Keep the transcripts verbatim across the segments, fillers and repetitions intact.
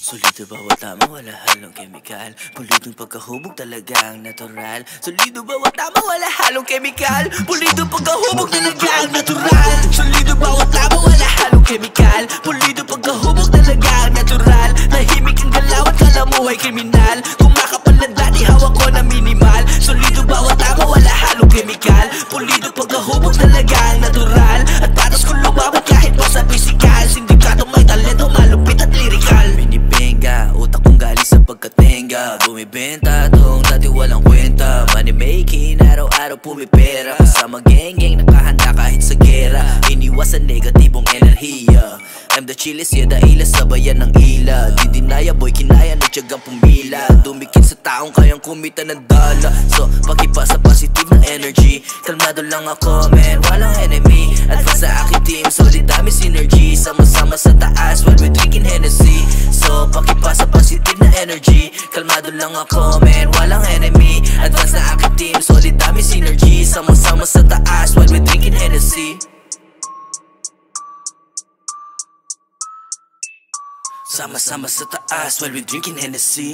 Solido bawat tama, wala halong kemikal. Pulidong pagkahubog talagang natural. Solido bawat tama, wala halong kemikal. Pulidong pagkahubog talagang natural. Solido bawat tama, wala halong kemikal. Pulidong pagkahubog talagang natural. Nahimik ang galaw at kala mo ay kriminal. Kumakapal na dati, hawak ko na minimal. Solido bawat tama, wala halong kemikal. Pulidong pagkahubog talagang natural. At patas kung lumabot kahit pa sa pisikal. Sindikato may talento, malupit at lirikal. Minibenga, utak kong galing sa pagkatenga. Bumibenta tong dati walang kwenta. Money making, araw-araw pumipera. Kasama geng-geng, nakahanda kahit sa gera. Iniwasan negatibong enerhiya. I'm the chillest, yeah, daila sabayan ng ila. Di dinaya, boy, kinaya, nagtyagang pumila. Dumikit sa taong kayang kumita ng dala. So, pakipasa positive na energy. Kalmado lang ako, man, walang enemy. Advance sa aking team, solid dami synergy. Sama-sama sa taas while we drinking Hennessy. So, pakipasa positive na energy. Kalmado lang ako, man, walang enemy. Advance sa aking team, solid dami synergy. Sama-sama sa taas while we drinking Hennessy. Sama-sama sa taas while we drinking Hennessy.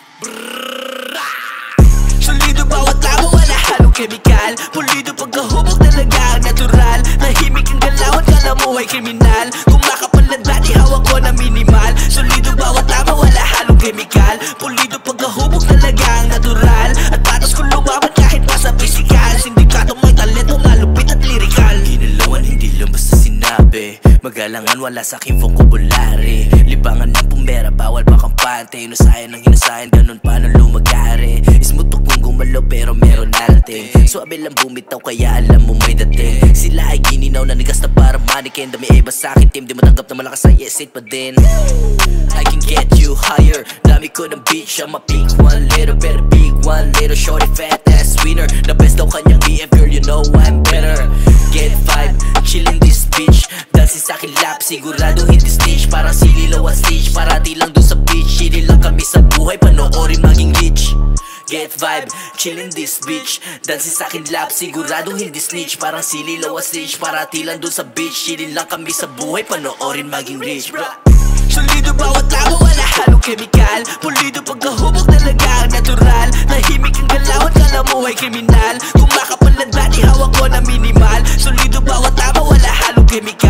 Solido bawat tama, wala halong kemikal. Pulido pagkahubog talagang natural. Nahimik ang galaw at kala mo ay kriminal. Kumakapal na dati, hawak ko na minimal. Solido bawat tama, wala halong kemikal. Pulido pagkahubog talagang natural. At patas kung lumaban kahit pa sa pisikal. Sindikato may talento, malupit at lirikal. Ginalawan, hindi lang basta sinabi. Magalangan, wala sa aking vocabulary. Libangan ng pumera, bawal pa kampante. Inusayan ng inusayan, ganun pa nang lumagari. Ismutok kong gumalaw pero meron natin. Suabe lang bumitaw kaya alam mo may dating. Sila ay gininaw na nigas na para manikin. Dami iba sa akin team, di matanggap na malakas ay yes it pa din. I can get you higher. Dami ko ng bitch, I'm a big one little, better big one little. Shorty fat ass winner. The best daw kanyang B F, girl, you know I'm better. Get vibe, chillin' this bitch. Dancing sa akin lap, sigurado hindi stage. Parang sililaw at stage, parati lang dun sa beach. Hindi lang kami sa buhay, panoorin maging rich. Get vibe, chillin' this bitch. Dancing sa akin lap, sigurado hindi snitch. Parang sililaw at stage, parati lang dun sa beach. Hindi lang kami sa buhay, panoorin maging rich, bro. Solido bawat tama, wala halong kemikal. Pulido pagkahubog talagang natural. Nahimik ang galaw at kala mo ay kriminal. Kumakapal na dati, hawak ko na minimal. Solido bawat tama, wala halong kemikal.